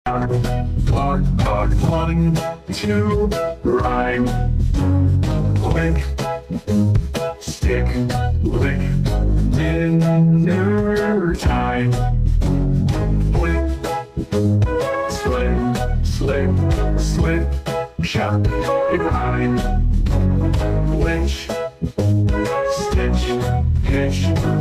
One, two, rhyme. Quick, stick, lick, dinner time. Flip, slip, slip, slip, shut behind. Winch, stitch, hitch,